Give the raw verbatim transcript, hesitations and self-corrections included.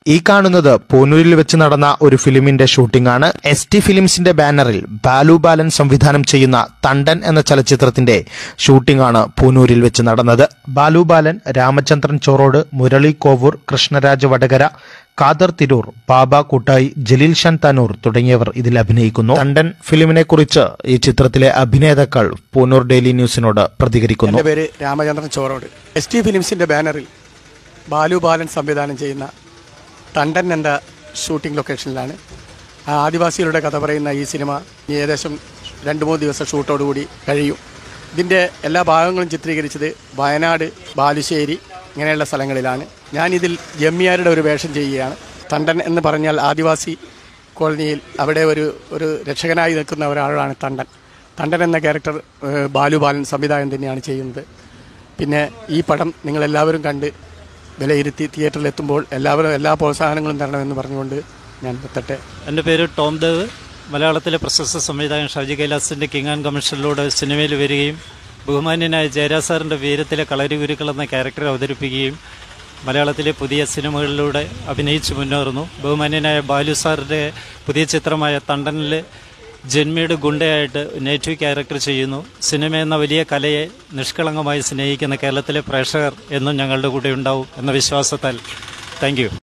ഈ കാണുന്നത് പൂനൂരിൽ വെച്ച് നടന്ന ഒരു ഫിലിമിന്റെ ഷൂട്ടിംഗ് ആണ്. എസ് ടി ഫിലിംസിന്റെ ബാനറിൽ ബാലു ബാലൻ സംവിധാനം ചെയ്യുന്ന തണ്ടൻ എന്ന ചലച്ചിത്രത്തിന്റെ ഷൂട്ടിംഗ് ആണ് പൂനൂരിൽ വെച്ച് നടന്നത്. ബാലു ബാലൻ, രാമചന്ദ്രൻ ചോറോട്, മുരളി കോവൂർ, കൃഷ്ണരാജ് വടകര, ഖാദർ തിരൂർ, ബാബ കൂട്ടായി, ജലീൽ ഷാൻ താനൂർ തുടങ്ങിയവർ ഇതിൽ അഭിനയിക്കുന്നു. തണ്ടൻ ഫിലിമിനെ കുറിച്ച് ഈ ചിത്രത്തിലെ അഭിനേതാക്കൾ പൂനൂർ ഡെയിലി ന്യൂസിനോട് പ്രതികരിക്കുന്നു. എന്റെ പേര് രാമചന്ദ്രൻ ചോറോട്. എസ് ടി ഫിലിംസിന്റെ ബാനറിൽ ബാലു ബാലൻ സംവിധാനം ചെയ്യുന്ന തണ്ടൻ എന്ന ഷൂട്ടിംഗ് ലൊക്കേഷനിലാണ്. ആദിവാസികളുടെ കഥ പറയുന്ന ഈ സിനിമ ഏകദേശം രണ്ട് മൂന്ന് ദിവസം ഷൂട്ടോടുകൂടി കഴിയും. ഇതിൻ്റെ എല്ലാ ഭാഗങ്ങളും ചിത്രീകരിച്ചത് വയനാട്, ബാലുശ്ശേരി ഇങ്ങനെയുള്ള സ്ഥലങ്ങളിലാണ്. ഞാനിതിൽ ജമ്മിയാരുടെ ഒരു വേഷം ചെയ്യുകയാണ്. തണ്ടൻ എന്ന് പറഞ്ഞാൽ ആദിവാസി കോളനിയിൽ അവിടെ ഒരു ഒരു രക്ഷകനായി നിൽക്കുന്ന ഒരാളാണ് തണ്ടൻ. തണ്ടൻ എന്ന ക്യാരക്ടർ ബാലു ബാലൻ സംവിധാനം തന്നെയാണ് ചെയ്യുന്നത്. പിന്നെ ഈ പടം നിങ്ങളെല്ലാവരും കണ്ട് വിലയിരുത്തി തിയേറ്ററിലെത്തുമ്പോൾ എല്ലാവരും എല്ലാ പ്രോത്സാഹനങ്ങളും തരണമെന്ന് പറഞ്ഞുകൊണ്ട് ഞാൻ എത്തട്ടെ. എൻ്റെ പേര് ടോം ദേവ്. മലയാളത്തിലെ പ്രശസ്ത സംവിധായകൻ ഷാജി കൈലാസിൻ്റെ കിങ് ആൻഡ് കമ്മീഷനിലൂടെ സിനിമയിൽ വരികയും ബഹുമാന്യനായ ജയരാജ് സാറിൻ്റെ വീരത്തിലെ കളരിഗുരുക്കൾ എന്ന ക്യാരക്ടർ അവതരിപ്പിക്കുകയും മലയാളത്തിലെ പുതിയ സിനിമകളിലൂടെ അഭിനയിച്ച് മുന്നേറുന്നു. ബഹുമാന്യനായ ബാലു സാറിൻ്റെ പുതിയ ചിത്രമായ തണ്ടനിൽ ജന്മിയുടെ ഗുണ്ടയായിട്ട് നേറ്റീവ് ക്യാരക്ടർ ചെയ്യുന്നു. സിനിമ എന്ന വലിയ കലയെ നിഷ്കളങ്കമായി സ്നേഹിക്കുന്ന കേരളത്തിലെ പ്രേക്ഷകർ എന്നും ഞങ്ങളുടെ കൂടെ ഉണ്ടാവും എന്ന വിശ്വാസത്താൽ താങ്ക് യു.